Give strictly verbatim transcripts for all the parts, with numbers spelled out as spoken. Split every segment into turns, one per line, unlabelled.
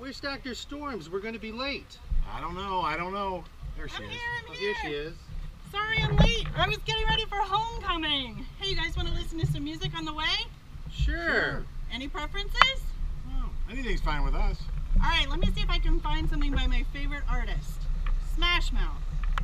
Where's Doctor Storms? We're going to be late.
I don't know. I don't know. There she
I'm
is.
here, I'm
Oh,
here.
here she is.
Sorry I'm late. I was getting ready for homecoming. Hey, you guys want to listen to some music on the way?
Sure.
Sure.
Any preferences?
Oh, anything's fine with us.
All right, let me see if I can find something by my favorite artist, Smash Mouth.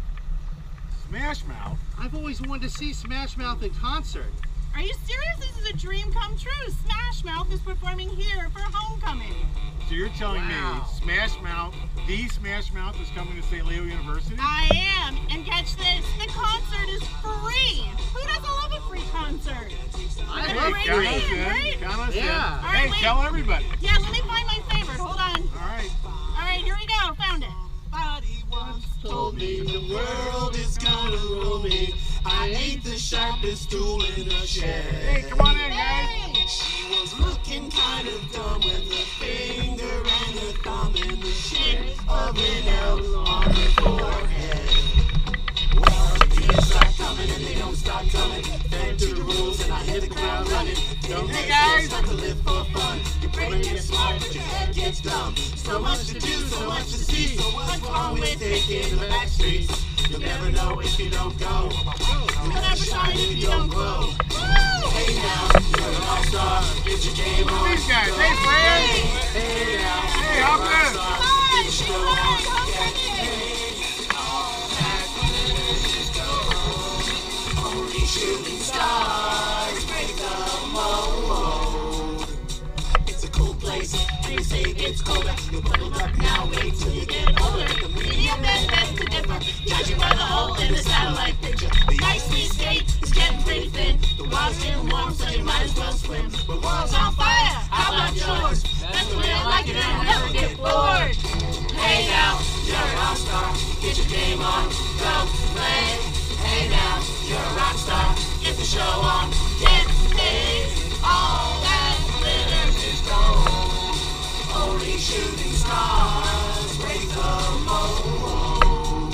Smash Mouth.
I've always wanted to see Smash Mouth in concert.
Are you serious? This is a dream come true. Smash Mouth is performing here for homecoming.
So you're telling
Wow.
me Smash Mouth, the Smash Mouth, is coming to Saint Leo University?
I am, and catch this, the concert is free. Who doesn't love a free concert?
I
What a
love
great
count
free.
us
band,
in.
right?
Count us
Yeah.
in.
All right,
Hey,
wait.
tell everybody.
Yeah, let me find my favorite. Hold on.
All right.
All right, here we go. Found it. Body once
Told me the world is gonna roll me. I ain't the sharpest tool in the shed.
Hey, come on in, guys.
Hey!
She was looking kind of dumb with a finger and a thumb in the shape of an L on her forehead. Well, the years start coming and they don't stop coming. Fed to the rules and I hit the ground running.
Hey, guys.
Not to live for fun. Your brain gets smart, but your head gets dumb. So much to do, so much to see. So what's wrong with taking the back streets? You'll never know if you don't go. You'll never shine if you don't glow. Hey now, you're an all-star. Get your game on.
These guys. Hey, Fran.
Hey now,
Hey,
you're
how
an
good?
all-star.
Hi,
Get
she's
your
right.
show on.
Homecoming.
All that glitters is gold. Only shooting stars break the mold. It's a cool place, and you say it's colder. You're bundled up now, wait till you get older. The medium men beg to differ, judging by the hole in the satellite picture. The ice we skate is getting pretty thin. The water's getting warm, so you might as well swim. The world's on fire, how about yours? That's the way I like it, and I'll never get bored. Hey now, you're an all-star. Get your game on, go play. Hey now, you're a rock star. Get the show on, get paid. All that glitters is gold. Only shooting stars break the mold.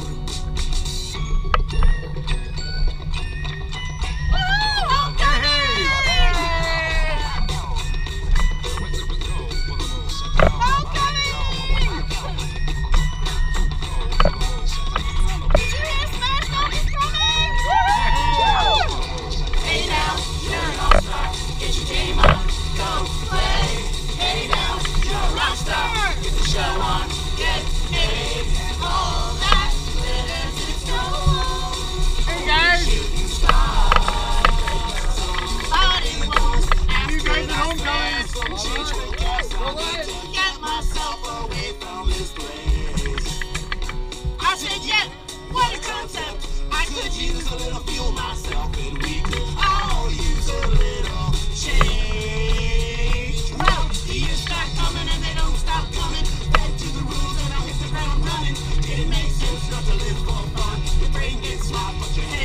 Woo! Homecoming! Homecoming! Did you hear Smash Mouth is coming? Woo!
Hey now, you're an all-star. Get your game on, go play. Hey now, you're a rock star. Get the show on, get paid. All that glitters is gold.
Hey, guys.
Shooting stars.
Body once
You guys at homecoming.
Change my gas, I need to get myself away from this place.
I said, yeah, what a concept.
I could use a little fuel myself, and we could all use a little change. Well, the years start coming and they don't stop coming. Back to the rules and I hit the ground running. It makes sense not to live for fun. Your brain gets smart, but your head